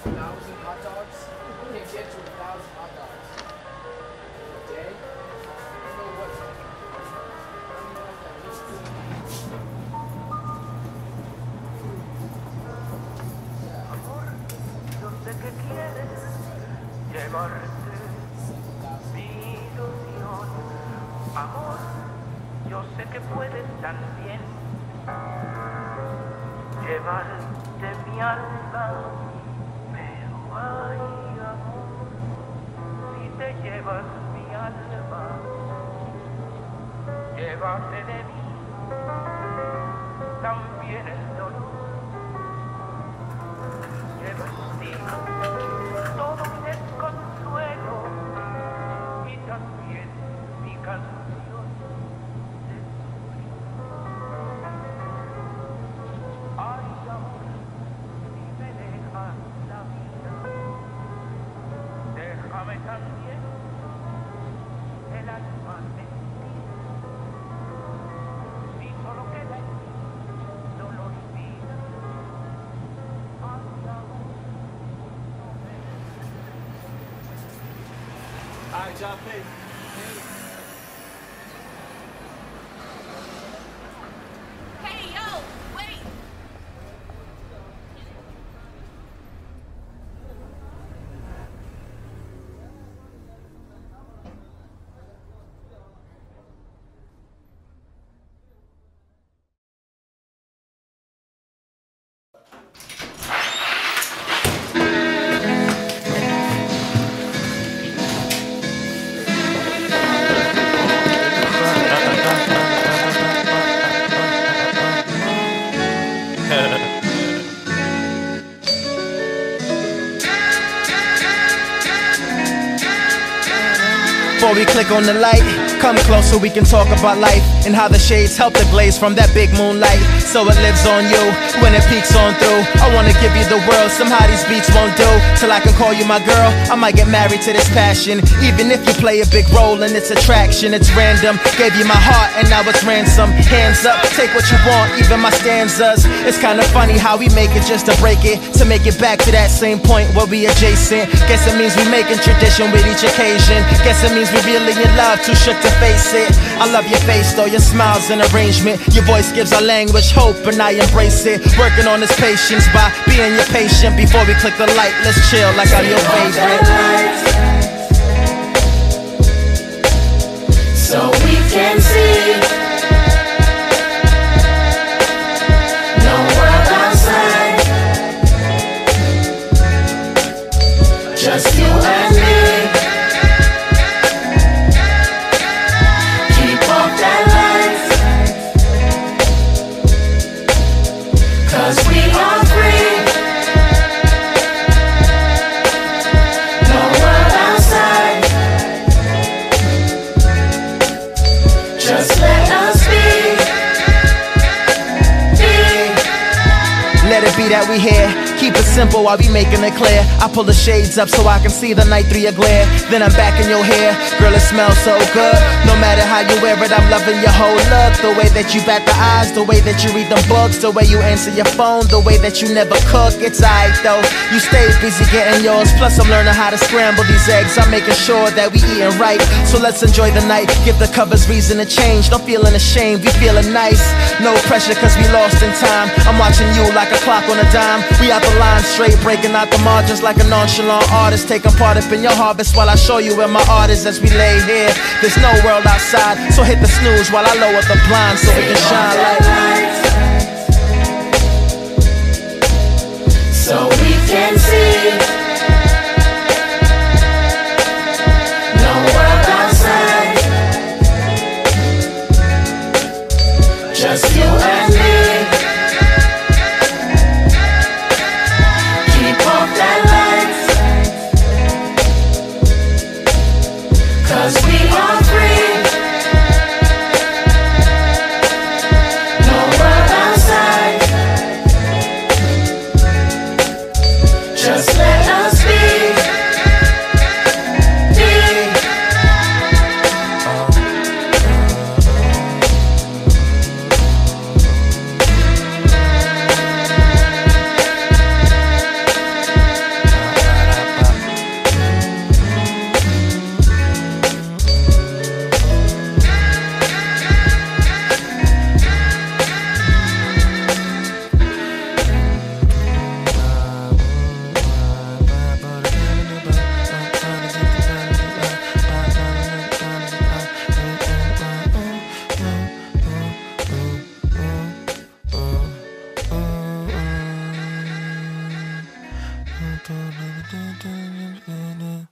1,000 hot dogs? You can't get to 1,000 hot dogs. A day? I don't know what. I don't know what that means. Amor, yo sé que quieres llevarte mi ilusión. Amor, yo sé que puedes también llevarte mi alma. Pero ay, amor, si te llevas mi alma, llévate de mí también el dolor. Lleva en ti todo mi desconsuelo y también mi canción de sufrir. Ay, amor, si me dejas la vida, déjame también el alma sentir. Si solo queda en mí dolor y vida, ay, amor, no me... All right, y'all, peace. Hey, yo, wait! Before we click on the light, come close so we can talk about life and how the shades help the glaze from that big moonlight. So it lives on you when it peeks on through. I wanna give you the world, somehow these beats won't do. Till I can call you my girl, I might get married to this passion. Even if you play a big role in its attraction, it's random. Gave you my heart and now it's ransom. Hands up, take what you want, even my stanzas. It's kinda funny how we make it just to break it, to make it back to that same point where we adjacent. Guess it means we making tradition with each occasion. Guess it means we really in love, too shook to face it. I love your face though, your smile's an arrangement. Your voice gives our language hope and I embrace it. Working on this patience by being your patient. Before we click the light, let's chill like I'm your favorite. So we can see no world outside, just you and me. Keep up that light, 'cause we are free. No world outside, just let us be. Let it be that we here. Keep it simple while we making it clear. I pull the shades up so I can see the night through your glare. Then I'm back in your hair. Girl, it smells so good. No matter how you wear it, I'm loving your whole look. The way that you bat the eyes, the way that you read them books, the way you answer your phone, the way that you never cook. It's alright though, you stay busy getting yours. Plus I'm learning how to scramble these eggs. I'm making sure that we eating right. So let's enjoy the night. Give the covers reason to change. No feeling ashamed, we feeling nice. No pressure cause we lost in time. I'm watching you like a clock on a dime. We out the line straight, breaking out the margins like a nonchalant artist. Taking part up in your harvest while I show you where my art is as we lay here. There's no world outside, so hit the snooze while I lower the blind so it can shine like. So we can see no world outside, just you and me. Keep up that light, 'cause we are free. No world outside, just let us be. do.